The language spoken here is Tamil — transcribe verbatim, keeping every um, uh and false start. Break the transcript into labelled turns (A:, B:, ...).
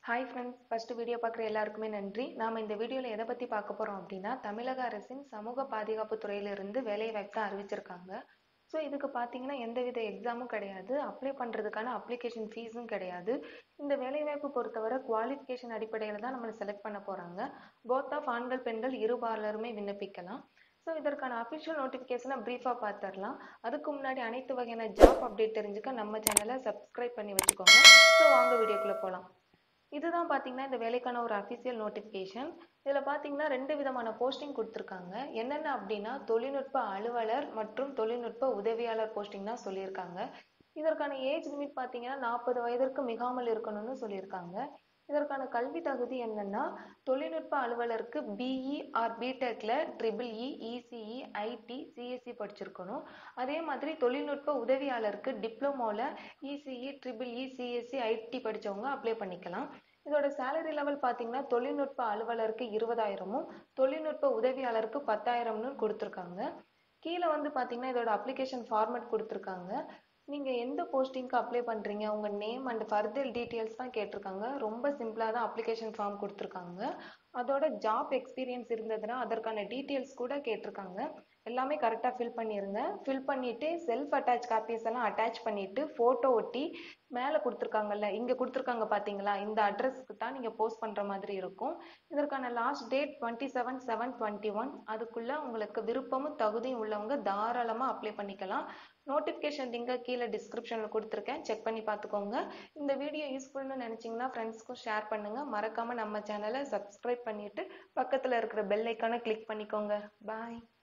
A: Hi friends, first வீடியோ பார்க்குற எல்லாருக்குமே நன்றி. நாம இந்த வீடியோல எதை பத்தி பார்க்க போறோம் அப்படின்னா தமிழக அரசின் சமூக பாதுகாப்பு துறையிலிருந்து வேலை வாய்ப்பு அறிவிச்சிருக்காங்க. ஸோ இதுக்கு பார்த்தீங்கன்னா எந்தவித எக்ஸாமும் கிடையாது, அப்ளை பண்ணுறதுக்கான அப்ளிகேஷன் ஃபீஸும் கிடையாது. இந்த வேலைவாய்ப்பு பொறுத்தவரை குவாலிஃபிகேஷன் அடிப்படையில் தான் நம்மளை செலக்ட் பண்ண போகிறாங்க. போத் ஆஃப் ஆண்கள் பெண்கள் இருபாலருமே விண்ணப்பிக்கலாம். ஸோ இதற்கான அஃபிஷியல் நோட்டிஃபிகேஷனை ப்ரீஃபாக பார்த்துடலாம். அதுக்கு முன்னாடி அனைத்து வகையான ஜாப் அப்டேட் தெரிஞ்சுக்க நம்ம சேனலை சப்ஸ்கிரைப் பண்ணி வச்சுக்கோங்க. ஸோ வாங்க வீடியோக்குள்ளே போகலாம். இதுதான் பார்த்தீங்கன்னா இந்த வேலைக்கான ஒரு அஃபிஷியல் நோட்டிஃபிகேஷன். இதில் பார்த்தீங்கன்னா ரெண்டு விதமான போஸ்டிங் கொடுத்துருக்காங்க. என்னென்ன அப்படின்னா தொழில்நுட்ப அலுவலர் மற்றும் தொழில்நுட்ப உதவியாளர் போஸ்டிங் தான் சொல்லியிருக்காங்க. இதற்கான ஏஜ் லிமிட் பார்த்தீங்கன்னா நாற்பது வயதிற்கு மிகாமல் இருக்கணும்னு சொல்லியிருக்காங்க. இதற்கான கல்வி தகுதி என்னன்னா தொழில்நுட்ப அலுவலருக்கு பிஇ ஆர் பிடெக்ல triple E ECE IT CSE படிச்சிருக்கணும். அதே மாதிரி தொழில்நுட்ப உதவியாளருக்கு டிப்ளமோல ECE triple E CSE IT படிச்சவங்க அப்ளை பண்ணிக்கலாம். இதோட சேலரி லெவல் பார்த்தீங்கன்னா தொழில்நுட்ப அலுவலருக்கு இருபதாயிரமும் தொழில்நுட்ப உதவியாளருக்கு பத்தாயிரம்னு கொடுத்துருக்காங்க. கீழே வந்து பார்த்தீங்கன்னா இதோட அப்ளிகேஷன் ஃபார்மேட் கொடுத்துருக்காங்க. நீங்கள் எந்த போஸ்டிங்க்கு அப்ளை பண்ணுறீங்க, உங்கள் நேம் அண்ட் ஃபர்தர் டீட்டெயில்ஸ் தான் கேட்டிருக்காங்க. ரொம்ப சிம்பிளாக தான் அப்ளிகேஷன் ஃபார்ம் கொடுத்துருக்காங்க. அதோட ஜாப் எக்ஸ்பீரியன்ஸ் இருந்ததுன்னா அதற்கான டீட்டெயில்ஸ் கூட கேட்டிருக்காங்க. எல்லாமே கரெக்டாக ஃபில் பண்ணிடுங்க. ஃபில் பண்ணிவிட்டு செல்ஃப் அட்டாச் காப்பீஸ் எல்லாம் அட்டாச் பண்ணிவிட்டு ஃபோட்டோ ஒட்டி மேலே கொடுத்துருக்காங்கல்ல, இங்கே கொடுத்துருக்காங்க பார்த்தீங்களா, இந்த அட்ரஸ்க்கு தான் நீங்கள் போஸ்ட் பண்ணுற மாதிரி இருக்கும். இதற்கான last date twenty seven seven twenty one அதுக்குள்ளே உங்களுக்கு விருப்பமும் தகுதியும் உள்ளவங்க தாராளமாக அப்ளை பண்ணிக்கலாம். நோட்டிஃபிகேஷன் லிங்கை கீழே டிஸ்கிரிப்ஷனில் கொடுத்துருக்கேன், செக் பண்ணி பார்த்துக்கோங்க. இந்த வீடியோ யூஸ்ஃபுல்னு நினச்சிங்கன்னா ஃப்ரெண்ட்ஸ்க்கும் ஷேர் பண்ணுங்கள். மறக்காமல் நம்ம சேனலை சப்ஸ்கிரைப் பண்ணிவிட்டு பக்கத்தில் இருக்கிற பெல் ஐக்கானை கிளிக் பண்ணிக்கோங்க. பாய்.